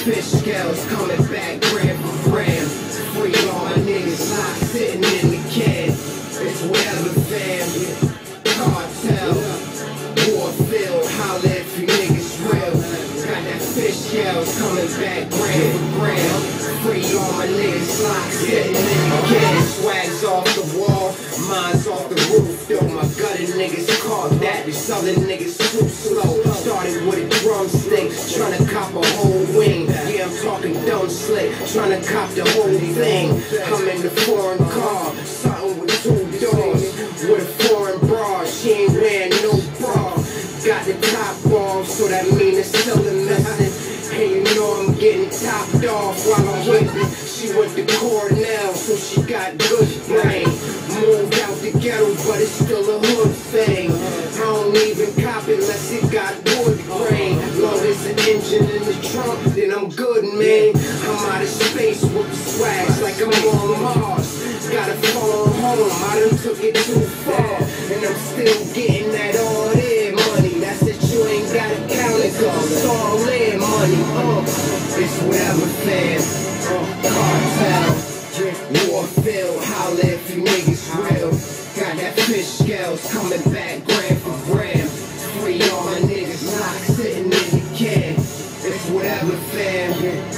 fish scales coming back gram for gram. Free all my niggas locked sitting in the can. It's Whatevafam, cartel, Warfield, holla if you niggas real. Got that fish scales coming back gram for gram. Free all my niggas locked sitting in the can. Swag's off the wall, mine's off the roof. Though my gutter niggas caught that, these other niggas too slow. Started with a drumstick, tryna cop a whole wing. Yeah, I'm talking dumb slick, tryna cop the whole thing. I'm in the foreign car, something with 2 doors, with a foreign bra. She ain't wearing no bra. Got the top off, so that mean it's still a missing. And you know I'm getting topped off while I'm whipping. She went to Cornell, so she got good brain. Moved out the ghetto, but it's still a hood thing. I don't even cop it unless it got wood grain. Long as the engine in the trunk, then I'm good, man. I'm out of space with the swags like I'm on Mars. Gotta fall home, I done took it too far. And I'm still getting that all in money. That's that you ain't gotta count it, cause it's all in money. It's Whatevafam, cartel, Warfield, holla if you niggas real. Got that fish scales coming back gram for gram. Free all my niggas locked sitting in the can. It's Whatevafam,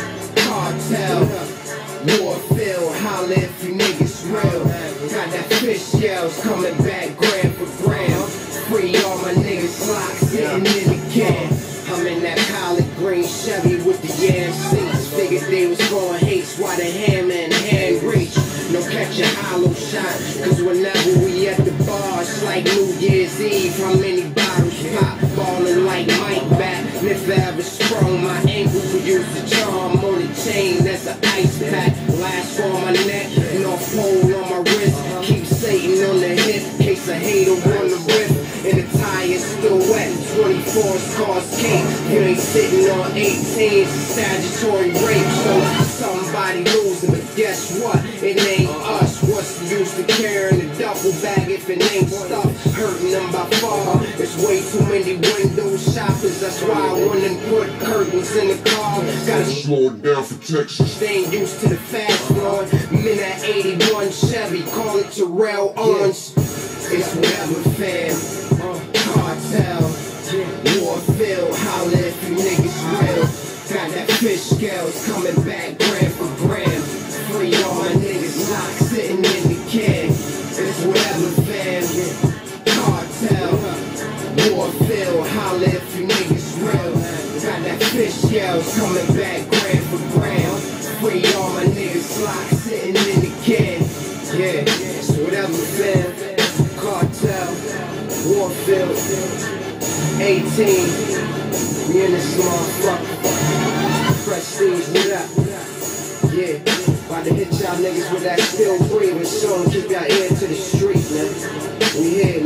cartel, Warfield, holla if you niggas real. Got that fish scales coming back gram for gram. Free all my niggas locked sitting in the can. I'm in that collard green Chevy with the yam seats. Figured they was going haste while the hammer and hand reach. No catch a hollow shot, cause whenever we at the bar, it's like New Year's Eve. How many bottles pop, ballin' like Mike back. And if I ever sprung my ankle, could use the charm on the chain, that's an ice pack. Last on my neck, North Pole on my wrist. Keep Satan on the hip, case a hater on the rip. And the tire's still wet, 24's cause cake. You ain't sitting on 18's statutory rape. So somebody losing, but guess what? It ain't us. What's the use of carrying a duffel bag if it ain't stuff? Hurting them by far. There's way too many window shoppers. That's why I wouldn't put curtains in the car. Gotta slow it down for Texas. They ain't used to the fast one. I'm in that 81 Chevy, call it Terrell Owens. It's Whatevafam, cartel, Warfield, holla if you niggas real. Got that fish scales coming back gram for gram. Free all my niggas locked sitting in the can. It's Whatevafam, cartel, Warfield, holla if you niggas real. Got that fish scales coming back gram for gram. Free all my niggas locked sitting in the can. Yeah, it's Whatevafam, cartel, Warfield, 18. We in this motherfucker. Prestige, what up? Yeah, about to hit y'all niggas with that still breathing. So keep y'all ear to the street, man. We here,